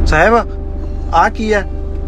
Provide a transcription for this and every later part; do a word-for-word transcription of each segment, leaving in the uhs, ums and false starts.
साहिब आ की है?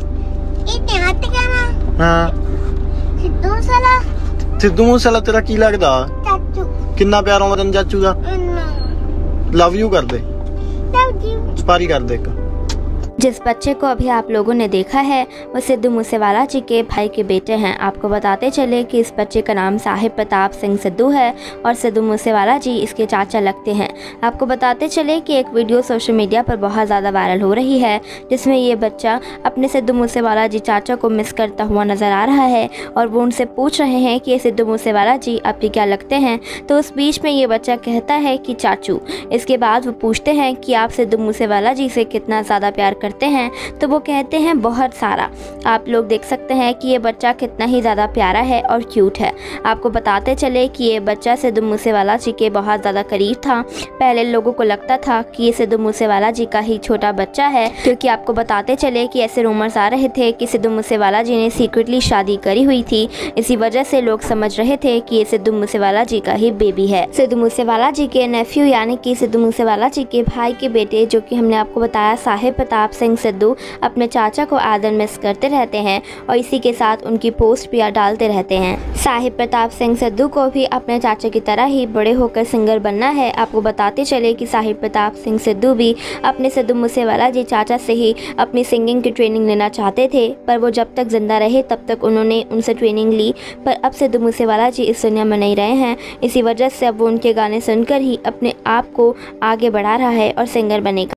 हाँ सिद्धू मूसेवाला। सिद्धू मूसेवाला तेरा की लगदा? चाचू। किन्ना प्यारा होंदा तेन चाचू दा? लव यू कर दे, लव यू। सुपारी कर दे एक। जिस बच्चे को अभी आप लोगों ने देखा है वो सिद्धू मूसेवाला जी के भाई के बेटे हैं। आपको बताते चले कि इस बच्चे का नाम साहिब प्रताप सिंह सिद्धू है और सिद्धू मूसेवाला जी इसके चाचा लगते हैं। आपको बताते चले कि एक वीडियो सोशल मीडिया पर बहुत ज़्यादा वायरल हो रही है जिसमें ये बच्चा अपने सिद्धू मूसेवाला जी चाचा को मिस करता हुआ नज़र आ रहा है और वो उनसे पूछ रहे हैं कि सिद्धू मूसेवाला जी आपके क्या लगते हैं। तो उस बीच में ये बच्चा कहता है कि चाचू। इसके बाद वो पूछते हैं कि आप सिद्धू मूसेवाला जी से कितना ज़्यादा प्यार करते हैं, तो वो कहते हैं बहुत सारा। आप लोग देख सकते हैं कि ये बच्चा कितना ही ज़्यादा प्यारा है और क्यूट है। आपको बताते चले कि ये बच्चा सिद्धू मूसेवाला जी के बहुत ज़्यादा करीब था। पहले लोगों को लगता था कि ये सिद्धू मूसेवाला जी का ही छोटा बच्चा है, क्योंकि आपको बताते चले कि ऐसे रूमर्स आ रहे थे कि सिद्धू मूसेवाला जी ने सीक्रेटली शादी करी हुई थी। इसी वजह से लोग समझ रहे थे कि ये सिद्धू मूसेवाला जी का ही बेबी है। सिद्धू मूसेवाला जी के नेफ्यू यानी कि सिद्धू मूसेवाला जी के भाई के बेटे, जो कि हमने आपको बताया साहिब प्रताप सिंह सिद्धू, अपने चाचा को आदर मिस करते रहते हैं और इसी के साथ उनकी पोस्ट भी डालते रहते हैं। साहिब प्रताप सिंह सिद्धू को भी अपने चाचा की तरह ही बड़े होकर सिंगर बनना है। आपको बताते चले कि साहिब प्रताप सिंह सिद्धू भी अपने सिद्धू मूसेवाला जी चाचा से ही अपनी सिंगिंग की ट्रेनिंग लेना चाहते थे, पर वो जब तक जिंदा रहे तब तक उन्होंने उनसे ट्रेनिंग ली। पर अब सिद्धू मूसेवाला जी इस दुनिया में नहीं रहे हैं, इसी वजह से अब वो उनके गाने सुनकर ही अपने आप को आगे बढ़ा रहा है और सिंगर बनेगा।